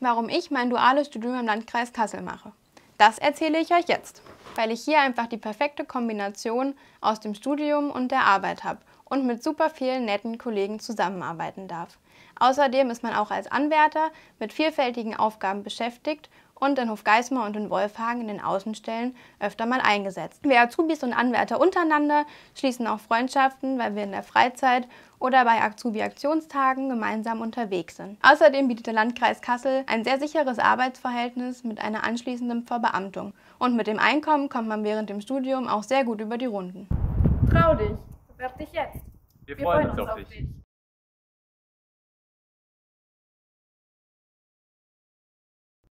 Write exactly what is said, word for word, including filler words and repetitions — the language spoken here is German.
Warum ich mein duales Studium im Landkreis Kassel mache. Das erzähle ich euch jetzt, weil ich hier einfach die perfekte Kombination aus dem Studium und der Arbeit habe und mit super vielen netten Kollegen zusammenarbeiten darf. Außerdem ist man auch als Anwärter mit vielfältigen Aufgaben beschäftigt und in Hofgeismar und in Wolfhagen in den Außenstellen öfter mal eingesetzt. Wir Azubis und Anwärter untereinander schließen auch Freundschaften, weil wir in der Freizeit oder bei Azubi-Aktionstagen gemeinsam unterwegs sind. Außerdem bietet der Landkreis Kassel ein sehr sicheres Arbeitsverhältnis mit einer anschließenden Verbeamtung. Und mit dem Einkommen kommt man während dem Studium auch sehr gut über die Runden. Trau dich, bewirb dich jetzt. Wir freuen uns auf dich.